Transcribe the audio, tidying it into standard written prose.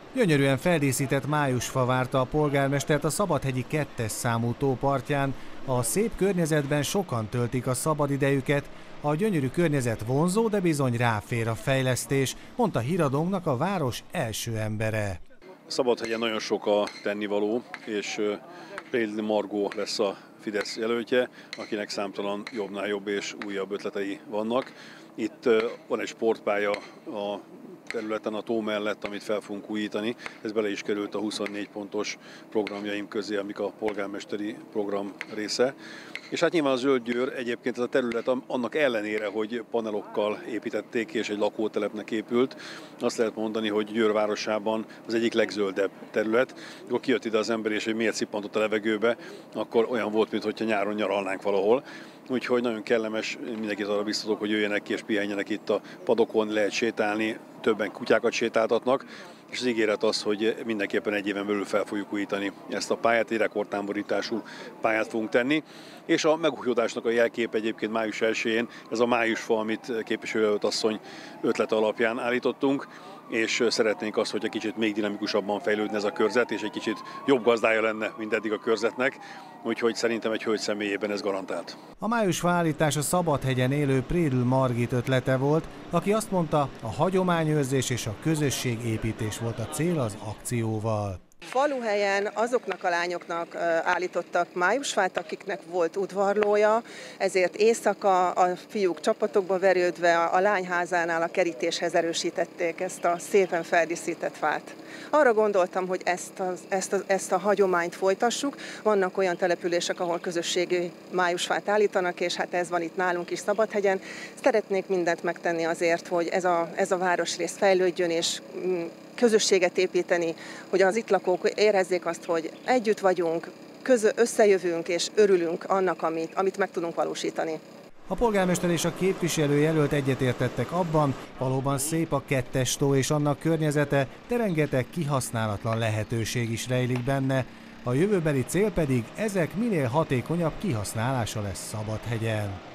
Gyönyörűen feldíszített májusfa várta a polgármestert a Szabadhegyi 2-es számú tó partján. A szép környezetben sokan töltik a szabadidejüket. A gyönyörű környezet vonzó, de bizony ráfér a fejlesztés, mondta Híradónknak a város első embere. Szabadhegyen nagyon sok a tennivaló, és Prédl Margó lesz a Fidesz jelöltje, akinek számtalan jobbnál jobb és újabb ötletei vannak. Itt van egy sportpálya a területen, a tó mellett, amit fel fogunk újítani. Ez bele is került a 24 pontos programjaim közé, amik a polgármesteri program része. És hát nyilván a Zöld Győr egyébként ez a terület annak ellenére, hogy panelokkal építették és egy lakótelepnek épült, azt lehet mondani, hogy Győr városában az egyik legzöldebb terület. Amikor kijött ide az ember és hogy miért szippantott a levegőbe, akkor olyan volt, mintha nyáron nyaralnánk valahol. Úgyhogy nagyon kellemes, mindenkit arra biztatok, hogy jöjjenek ki és pihenjenek itt a padokon, lehet sétálni, többen kutyákat sétáltatnak, és az ígéret az, hogy mindenképpen egy éven belül fel fogjuk újítani ezt a pályát, egy rekordtámborítású pályát fogunk tenni. És a megújításnak a jelkép egyébként május 1-én, ez a májusfa, amit képviselőjelölt asszony ötlete alapján állítottunk, és szeretnénk azt, hogy egy kicsit még dinamikusabban fejlődne ez a körzet, és egy kicsit jobb gazdája lenne, mint eddig a körzetnek, úgyhogy szerintem egy hölgy személyében ez garantált. A májusfa állítás a Szabadhegyen élő Prédl Margit ötlete volt, aki azt mondta, a hagyományőrzés és a közösségépítés volt a cél az akcióval. Faluhelyen azoknak a lányoknak állítottak májusfát, akiknek volt udvarlója, ezért éjszaka a fiúk csapatokba verődve a lányházánál a kerítéshez erősítették ezt a szépen feldíszített fát. Arra gondoltam, hogy ezt a hagyományt folytassuk. Vannak olyan települések, ahol közösségi májusfát állítanak, és hát ez van itt nálunk is Szabadhegyen. Szeretnék mindent megtenni azért, hogy ez a városrész fejlődjön, és közösséget építeni, hogy az itt lakók érezzék azt, hogy együtt vagyunk, összejövünk és örülünk annak, amit meg tudunk valósítani. A polgármester és a képviselőjelölt egyetértettek abban, valóban szép a 2-es tó és annak környezete, de rengeteg kihasználatlan lehetőség is rejlik benne. A jövőbeli cél pedig ezek minél hatékonyabb kihasználása lesz Szabadhegyen.